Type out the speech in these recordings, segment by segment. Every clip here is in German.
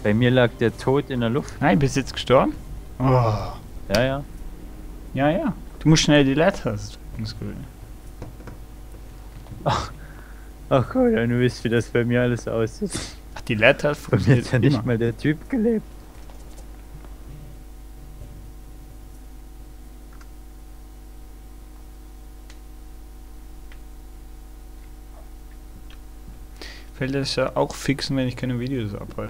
Bei mir lag der tot in der Luft. Nein, bist du jetzt gestorben? Oh. Ja, ja. Ja, ja. Du musst schnell die Letters. Ach Gott, du wisst, wie das bei mir alles aussieht. Ach, die Letters Bei mir hat ja nicht immer. mal der Typ gelebt. Will das ja auch fixen, wenn ich keine Videos abhole.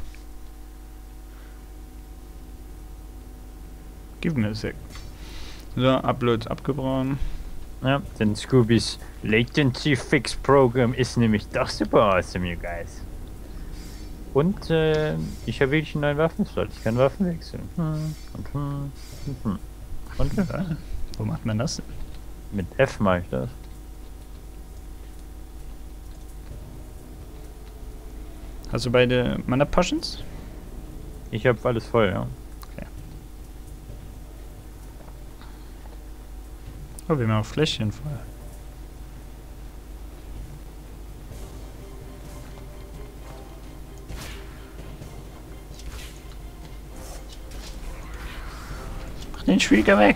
Gib mir a sec. So, Uploads abgebrochen. Ja, denn Scooby's Latency Fix Program ist nämlich doch super awesome, you guys. Und ich habe wirklich einen neuen Waffenslot. Ich kann Waffen wechseln. Und Wo macht man das denn? mit F mache ich das. Hast du beide Mana Potions? Ich habe alles voll, ja. Oh, wir haben auch Fläschchen voll. Mach den Schwieger weg!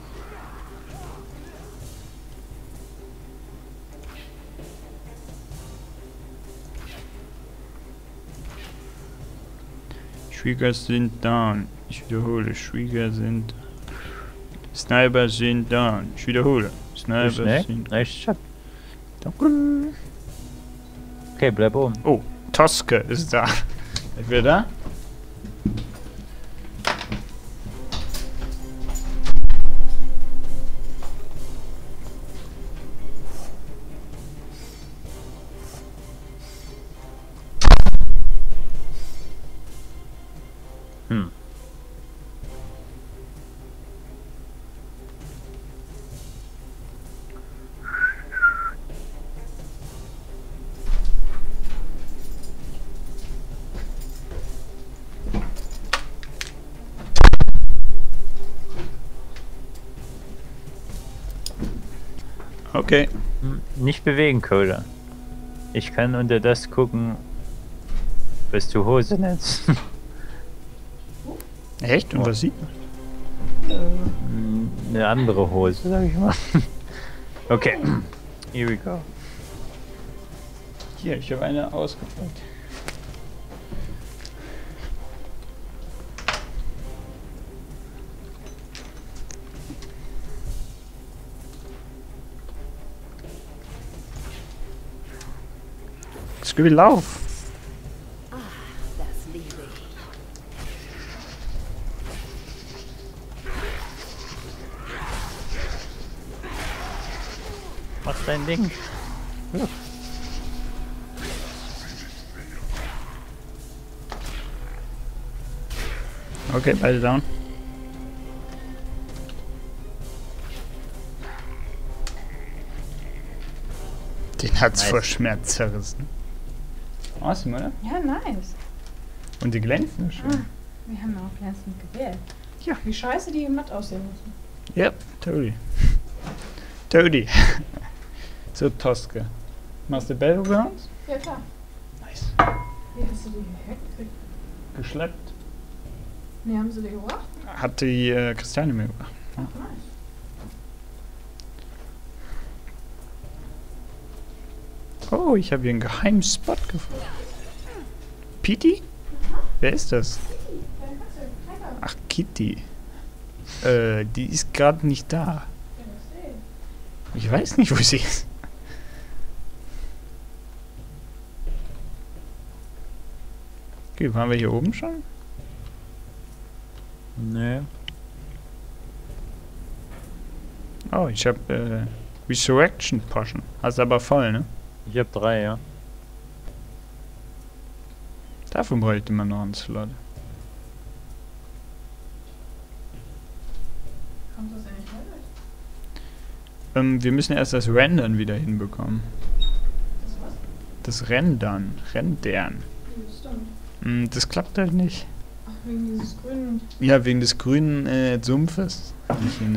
Schwieger sind down. Ich wiederhole, Schwieger sind... Sniper sind down. Ich wiederhole. Sniper sind... Nice shot. Danke. Okay, bleib oben. Oh, Toske ist da. Ist wer da? Okay. Nicht bewegen, Coder. Ich kann unter das gucken, was du Hose nennst. Echt? Und was sieht man? Eine andere Hose, sag ich mal. Okay, here we go. Hier, ich habe eine ausgepackt. Scooby, lauf! Das liebe ich. Mach dein Ding. Ja. Okay, beide down. Den hat's Nice. vor Schmerz zerrissen. Awesome, oder? Ja, nice. Und die glänzen schön. Wir haben auch glänzend gewählt. Ja. Wie scheiße die matt aussehen müssen. Ja, totally. Totally. So, Toske. Machst du Battlegrounds? Ja, klar. Nice. Wie hast du die hierher gekriegt? Geschleppt. Nee, haben sie die gebracht? Hat die Christiane mir gebracht. Ach, nice. Oh, ich habe hier einen geheimen Spot gefunden. Petey? Wer ist das? Ach, Kitty. Die ist gerade nicht da. Ich weiß nicht, wo sie ist. Okay, waren wir hier oben schon? Nee. Oh, ich habe Resurrection Potion. Hast aber voll, ne? Ich hab 3, ja. Dafür bräuchte man noch einen Slot. Kommt das ja nicht weiter? Wir müssen erst das Rendern wieder hinbekommen. Das was? Das Rendern. Rendern. Das klappt halt nicht. Ach, wegen dieses grünen... Ja, wegen des grünen Sumpfes. Nicht in,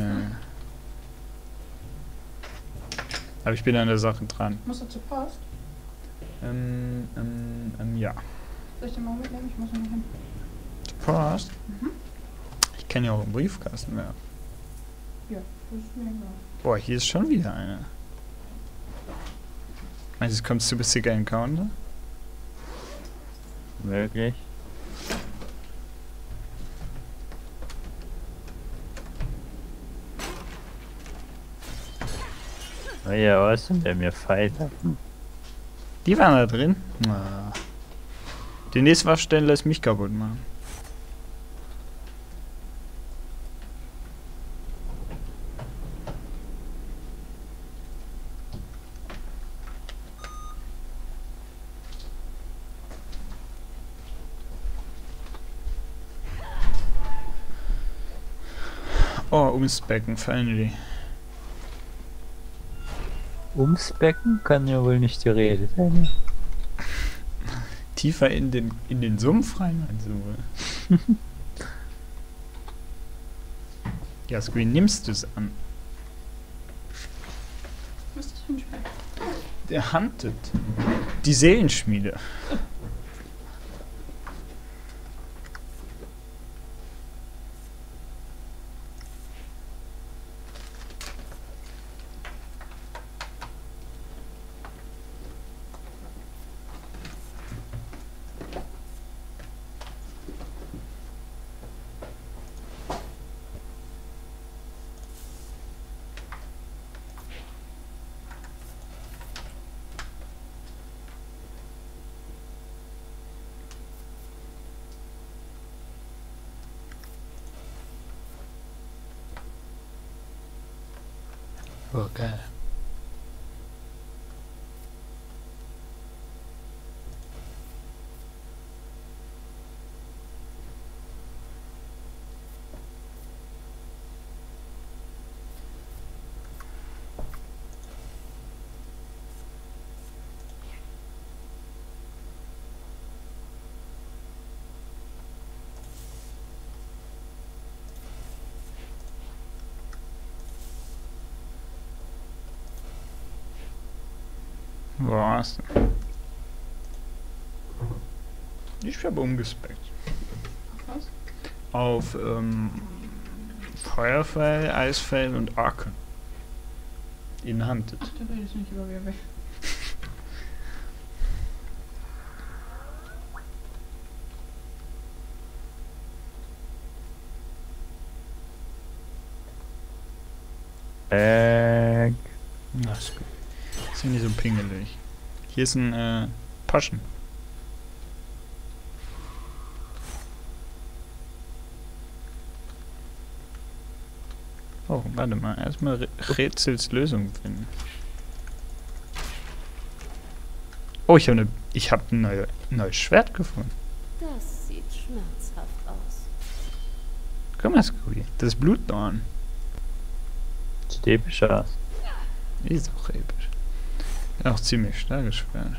aber ich bin an der Sache dran. Muss er zur Post? Ja. Soll ich den mal mitnehmen? Ich muss noch nicht hin. Post? Mhm. Ich kenne ja auch einen Briefkasten mehr. Ja, das ist mir egal. Boah, hier ist schon wieder eine. Meinst du, kommst du bis Sicker Encounter? Möglich. Oh ja, awesome, der mir Pfeile. Die waren da drin? Ah. Die nächste Waffenstelle lässt mich kaputt machen. Oh, ums Becken, finally. Ums Becken kann ja wohl nicht die Rede sein. Tiefer in den Sumpf rein, also. Ja, Screen, nimmst du es an? Was ist das für ein Speck? Der Hunted. Die Seelenschmiede. Oh, geil. Was? Ich habe umgespeckt. Was? Auf Feuerfell, Eisfell und Arken. In Hunted. Ach, du redest nicht über WoW. Na, ist gut. Ist ja nicht so pingelig. Hier ist ein Paschen. Oh, warte mal. Erstmal Rätsels Lösung finden. Oh, ich habe ein neues Schwert gefunden. Das sieht schmerzhaft aus. Guck mal, Scooby. Das ist Blutdorn. Sieht episch aus. Ist auch episch. Ja, auch ziemlich starkes Schwert.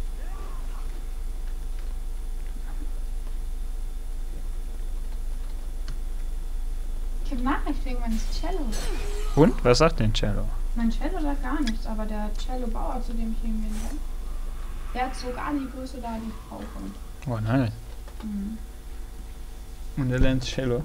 Ich habe Nachricht wegen meines Cellos. Und? Was sagt denn Cello? Mein Cello sagt gar nichts, aber der Cello-Bauer, zu dem ich hingehen will, der hat sogar die Größe da, die ich brauche. Oh nein. Mhm. Und er lernt Cello.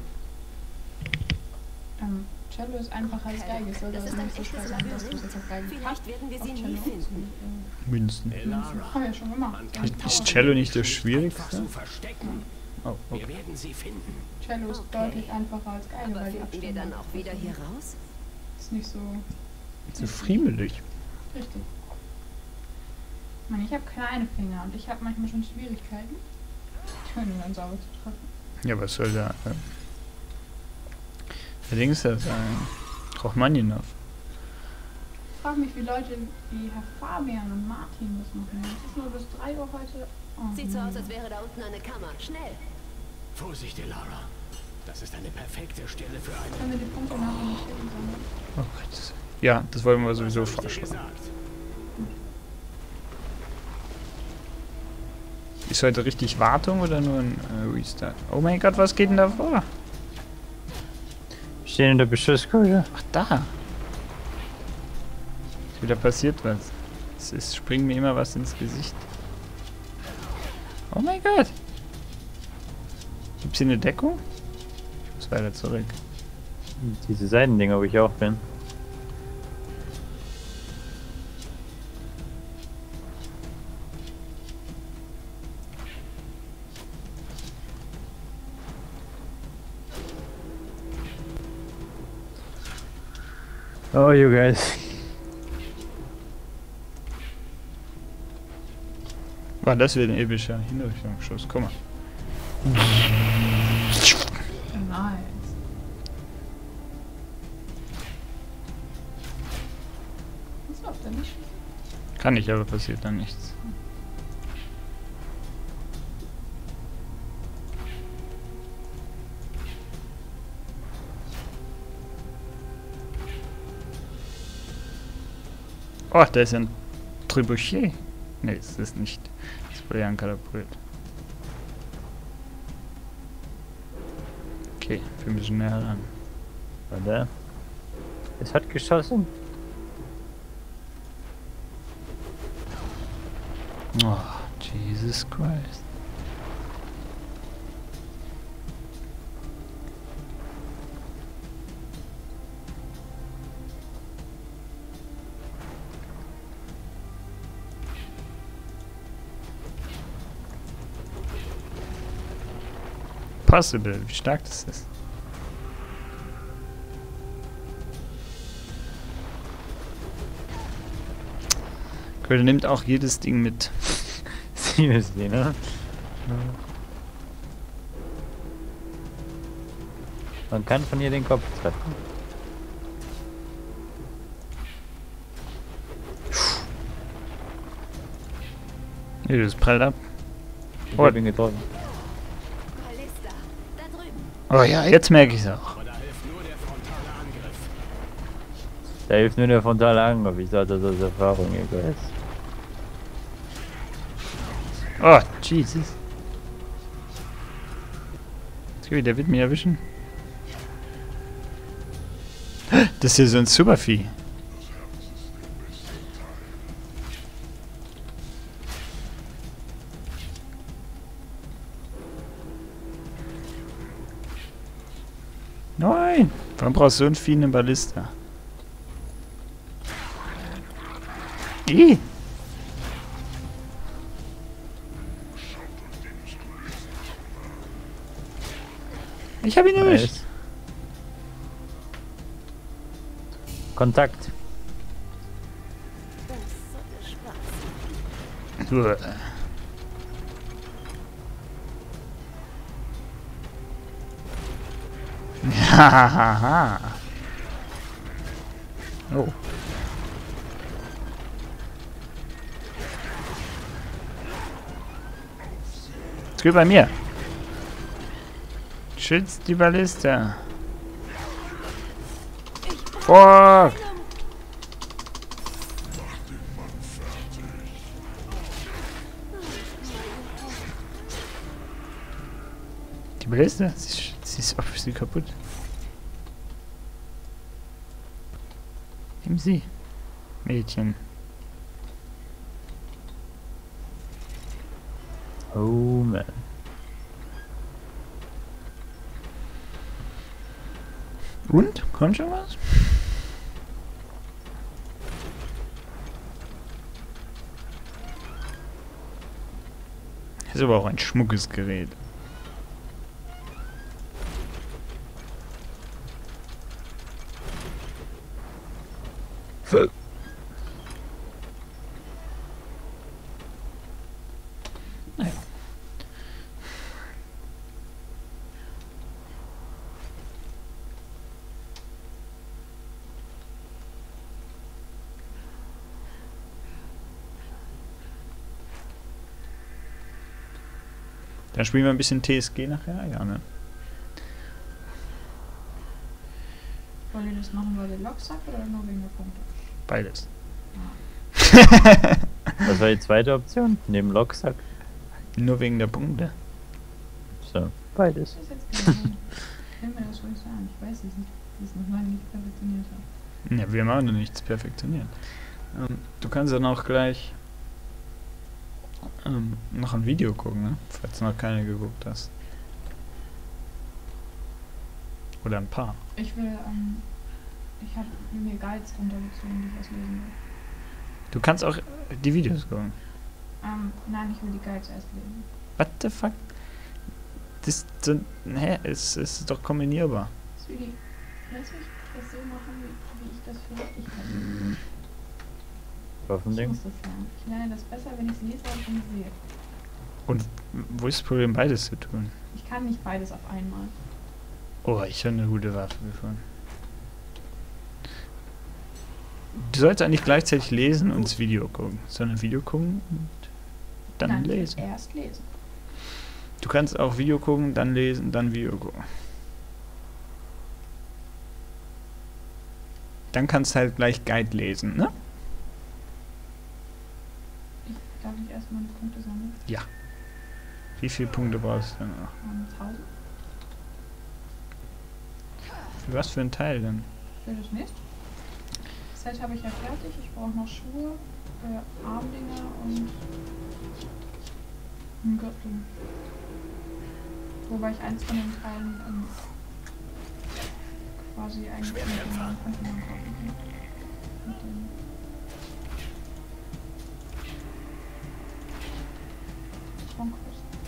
Cello ist einfacher als Geige. Es soll Das das ist ein nicht so schwer echtes sein, dass du es Labyrinth. jetzt auf Geige Vielleicht werden wir auf sie Cello nie finden. Münzen. Haben wir ja schon gemacht. Ist Cello nicht das Einfach Schwierigste? so verstecken. Oh, Wir okay. werden sie finden. Cello ist Okay. deutlich einfacher als Geige, Aber weil die finden wir Abstimmung dann auch wieder hier raus? ist nicht so So friemelig. richtig. Ich meine, ich habe kleine Finger und ich habe manchmal schon Schwierigkeiten, die Töne dann sauber zu treffen. Ja, was soll da? Der Ding ist ja sein. Rachmaninow. Ich frage mich, wie Leute wie Herr Fabian und Martin das machen. Es ist nur bis 3 Uhr heute. Oh, Sieht so aus, als wäre da unten eine Kammer. Schnell! Vorsicht, Elara. Das ist eine perfekte Stelle für eine... Können wir die Punkte nachher nicht schicken, sondern Oh, ja, das wollen wir sowieso Was hab ich dir vorschlagen. gesagt? Ist heute richtig Wartung oder nur ein Restart? Oh mein Gott, was geht denn da vor? Wir stehen in der Beschusskeule. Ach, da. Ist wieder passiert was. Springt mir immer was ins Gesicht. Oh mein Gott. Gibt's hier eine Deckung? Ich muss weiter zurück. Diese Seitendinger, wo ich auch bin. Oh, you guys. War das wieder ein epischer Hinrichtungsschuss? Guck mal. Nice. Was läuft da nicht? Kann ich, aber passiert dann nichts. Oh, da ist ein Trebuchet. Ne, das ist nicht. Das ist wohl ja ein Katapult. Okay, wir müssen näher ran. Warte. Es hat geschossen. Oh, Jesus Christ. Possible, wie stark das ist. Cool, nimmt auch jedes Ding mit. Seriously, ne? Man kann von ihr den Kopf treffen. Nee, das prallt ab. Ich Oh. hab ihn getroffen. Ballista, da drüben. Oh ja, jetzt merke ich es auch. Aber da hilft nur der frontale Angriff. Da hilft nur der frontale Angriff. Ich sag das aus Erfahrung, ihr guys. Oh, Jesus. Okay, der wird mich erwischen. Das ist hier so ein Supervieh. Nein! Warum brauchst du so ein Vieh eine Ballista? Ih! Ich hab ihn erwischt. Nice. Kontakt. Das sollte Spaß. Uah. Hahaha. Oh. Es geht bei mir. Schützt die Ballista. Fuck. Die Ballista? Sie ist obviously kaputt. Nimm sie. Mädchen. Oh man. Und? Kommt schon was? Ist aber auch ein schmuckes Gerät. Naja. Dann spielen wir ein bisschen TSG nachher, ja, ne? Wollt ihr das machen, weil ihr Lok sagt oder nur wegen der Punkte? Beides. Was war die zweite Option? Neben Loksack? Nur wegen der Punkte. So, beides. Das ist jetzt genau. Ich will mir das ruhig sagen. Ich weiß es nicht, dass ich es noch lange nicht perfektioniert habe. Ja, wir haben auch noch nichts perfektioniert. Du kannst dann auch gleich noch ein Video gucken, ne? Falls du noch keine geguckt hast. Oder ein paar. Ich will, ich habe mir Guides runtergezogen, die ich auslesen will. Du kannst auch die Videos gucken. Nein, ich will die Guides erst lesen. What the fuck? Das sind. Hä? Es ist doch kombinierbar. Sweetie, lass mich das so machen, wie ich das für richtig halte. Ich Hoffentlich. muss das lernen. Ich lerne das besser, wenn ich es lese, als wenn ich sehe. Und wo ist das Problem, beides zu tun? Ich kann nicht beides auf einmal. Oh, ich habe eine gute Waffe gefunden. Du sollst eigentlich gleichzeitig lesen und das Video gucken. Sondern Video gucken und dann Nein, ich will lesen. erst lesen. Du kannst auch Video gucken, dann lesen, dann Video gucken. Dann kannst du halt gleich Guide lesen, ne? Darf ich erstmal die Punkte sammeln? Wie viele Punkte brauchst du denn noch? 1000. Für was für ein Teil denn? Für das nächste. Das Set habe ich ja fertig. Ich brauche noch Schuhe, Armdinger und einen Gürtel. Wobei ich eins von den Teilen quasi eigentlich mit dem Kontinent kaufen kann. Mit dem Conquest.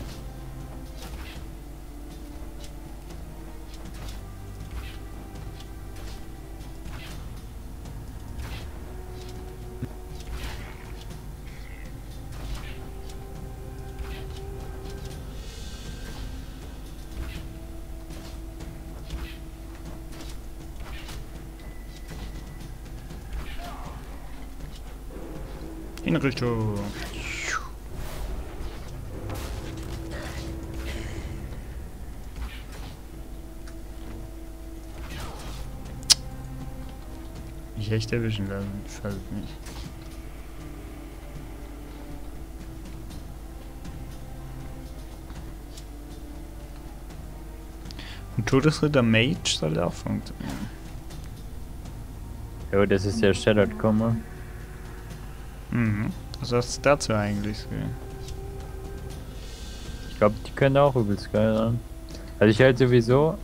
Hinrichtung. Ich echt erwischen lassen, fällt nicht. Und Todesritter Mage soll auch funktionieren. Jo, das ist der Shadowed Kommer. Mhm. Was hast du dazu eigentlich sehen? Ich glaube, die können auch übelst geil sein. Also ich halt sowieso,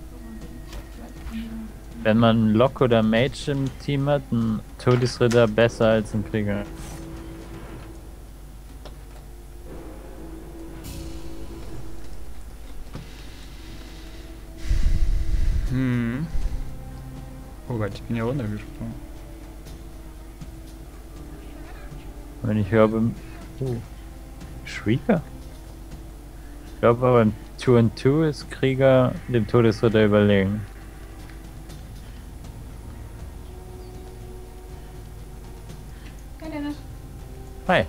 wenn man einen Lock oder Mage im Team hat, ein Todesritter besser als ein Krieger. Hm. Oh Gott, ich bin ja runtergesprungen. Wenn ich höre, Shrieker? Ich glaube aber im 2-2 ist Krieger dem Todesritter überlegen. Ja, Dennis. Hi.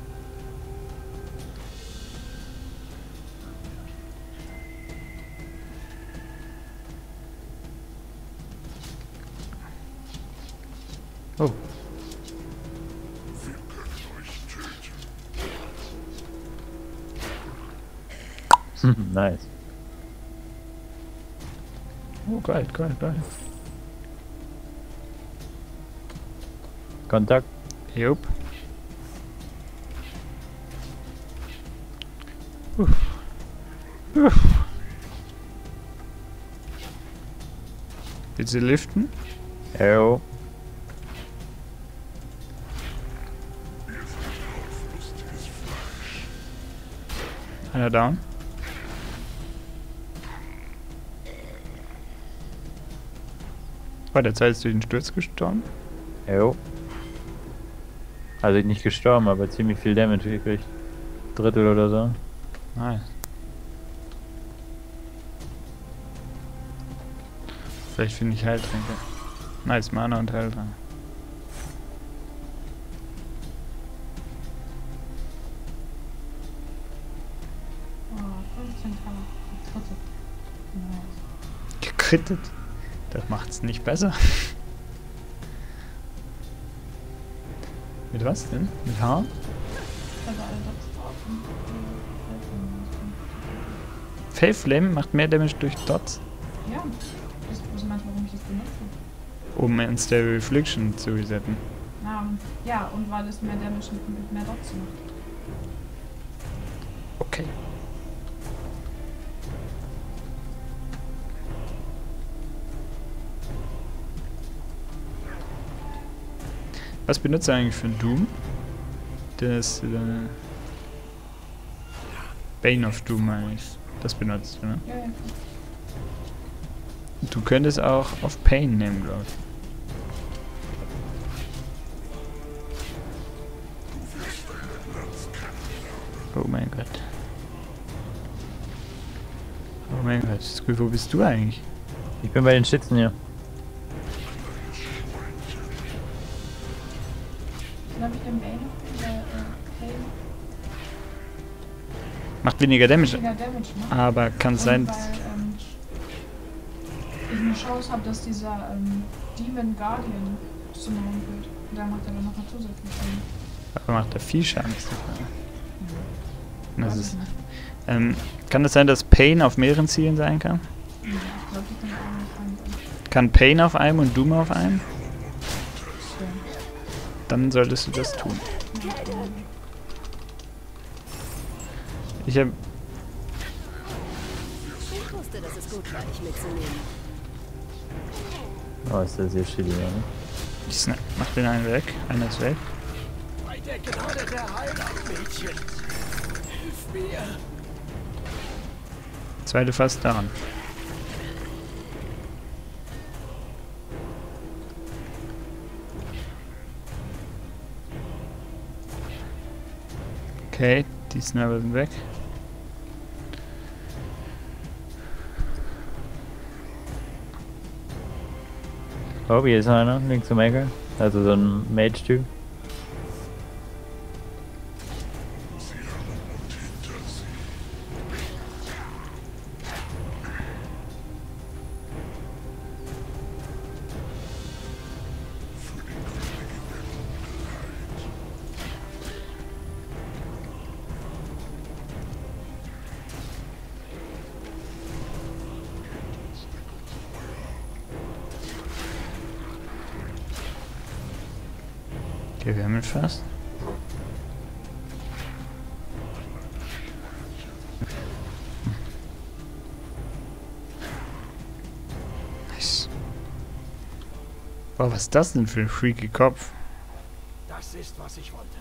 Oh. Nice. Oh, geil, geil, geil. Kontakt. Jupp. Willst du liften? Jo. Einer down. War der Zeit ist durch den Sturz gestorben? Jo. Also nicht gestorben, aber ziemlich viel Damage gekriegt. Drittel oder so. Nice. Vielleicht finde ich Heiltränke. Nice, Mana und Heiltränke. Oh, 15 Tage. Nice. Gekrittet. Das macht's nicht besser. Mit was denn? Mit Haar? Also alle Dots drauf und Failflame macht mehr Damage durch Dots, ja, das meinst du, warum ich das benutze? um ins Stereo Affliction zu resetten. Ja, und weil es mehr Damage mit mehr Dots macht. Okay. Was benutzt er eigentlich für Doom? Das, Bane of Doom meine ich. Das benutzt du, ne? Ja, ja. Du könntest auch auf Pain nehmen, glaube ich. Oh mein Gott. Oh mein Gott, Squid, wo bist du eigentlich? Ich bin bei den Schützen hier. Dann habe ich den Bane oder Pain Macht weniger Damage, weniger Damage, ne? aber kann Und sein... weil ich eine Chance habe, dass dieser Demon Guardian zusammen wird. Und da macht er dann noch mal zusätzlich Schaden. Aber macht er viel Schaden, ist die Frage. Das Weiß ist, ich nicht. kann es sein, dass Pain auf mehreren Zielen sein kann? Ja, ich glaube, ich bin auch nicht rein. Kann Pain auf einem und Doom auf einem? Ja. Dann solltest du das tun. Ich habe... Ich wusste, dass es gut war, dich mitzunehmen. Oh, ist das sehr shitty, ne? Ich mach den einen weg. Einer ist weg. Bei der Gnade der Heiland, Mädchen. Hilf mir. Zweite fast daran. Okay, die Sniper sind weg. Oh, hier ist einer, links im Ecke. Also so ein Mage-Typ. Okay, wir haben ihn fast. Nice. Boah, was ist das denn für ein freaky Kopf? Das ist, was ich wollte.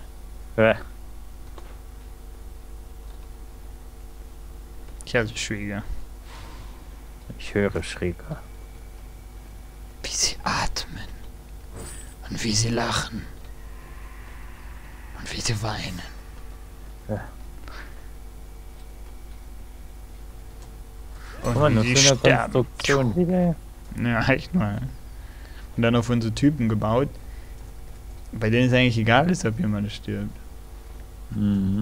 Ich hatte Schwieger. Ich höre Schräger. Wie sie atmen. Und wie sie lachen. Und wie sie weinen. Ja. Und Guck mal, nur wie so sie eine sterben. Konstruktion wieder. Ja, echt mal. Und dann auf unsere Typen gebaut. Bei denen es eigentlich egal ist, ob jemand stirbt. Mhm.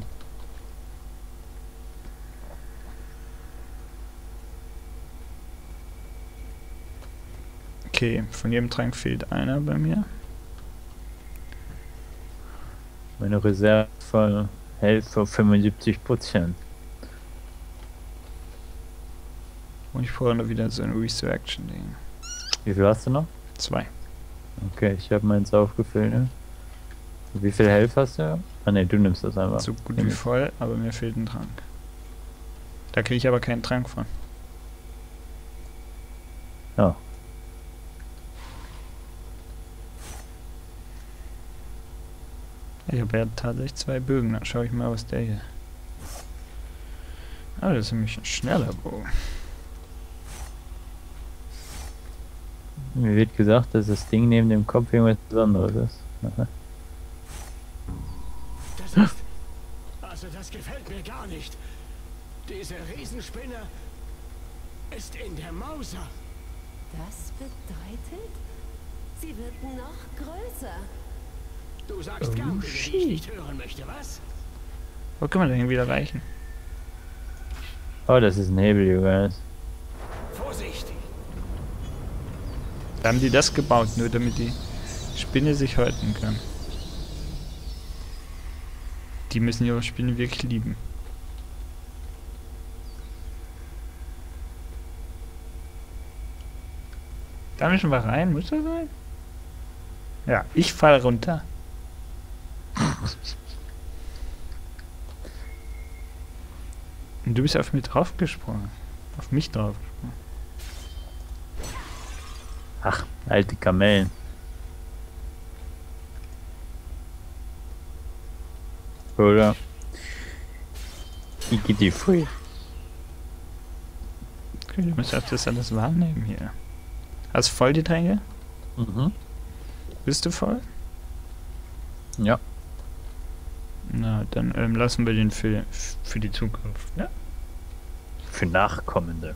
Okay, von jedem Trank fehlt einer bei mir. Meine Reserve von Health auf 75%. Und ich brauche noch wieder so ein Resurrection-Ding. Wie viel hast du noch? 2. Okay, ich habe meins aufgefüllt, ne? Wie viel Health hast du? Ah ne, du nimmst das einfach. So gut wie voll, aber mir fehlt ein Trank. Da kriege ich aber keinen Trank von. Ja. Ich habe ja tatsächlich 2 Bögen. Dann schaue ich mal, was der hier... Ah, das ist nämlich ein schneller Bogen. Mir wird gesagt, dass das Ding neben dem Kopf irgendwas Besonderes ist. Aha. Das ist... Also das gefällt mir gar nicht. Diese Riesenspinne ist in der Mauser. Das bedeutet, sie wird noch größer. Du sagst gern Dinge, die ich nicht hören möchte, was? Wo können wir denn wieder reichen? Oh, das ist ein Hebel, Jungs. Vorsicht! Da haben die das gebaut, nur damit die Spinne sich häuten kann. Die müssen ihre Spinne wirklich lieben. Da müssen wir rein, muss das sein? Ja, ich fall runter. Und du bist auf mich draufgesprungen. Auf mich draufgesprungen. Ach, alte Kamellen. Oder Iggy Free. Okay, du musst auch das alles wahrnehmen hier. Hast du voll die Tränke? Mhm. Bist du voll? Ja. Na, dann lassen wir den für die Zukunft, ne? Für Nachkommende.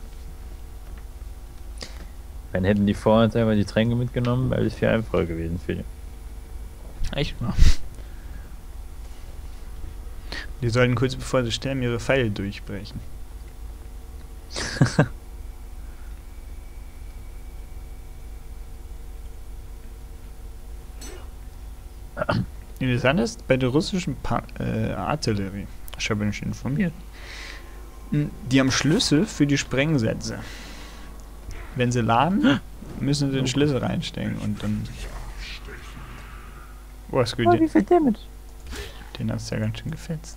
Dann hätten die vorher jetzt einfach die Tränke mitgenommen, weil es viel einfacher gewesen für die. Echt mal. Die sollten kurz bevor sie sterben ihre Pfeile durchbrechen. Interessant ist, bei der russischen Artillerie, ich habe mich informiert, die haben Schlüssel für die Sprengsätze. Wenn sie laden, müssen sie den Schlüssel reinstecken und dann... Oh, ist gut. Wie viel Damage? Den hast du ja ganz schön gefetzt.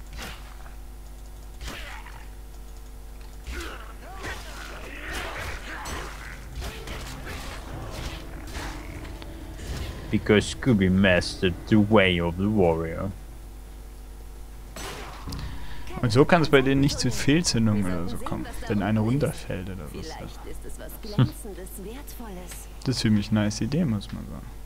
Because Scooby mastered the way of the warrior. Und so kann es bei denen nicht zu Fehlzündungen oder so kommen, wenn einer runterfällt oder was. Vielleicht ist es was Glänzendes, Wertvolles. Das ist ziemlich nice Idee, muss man sagen.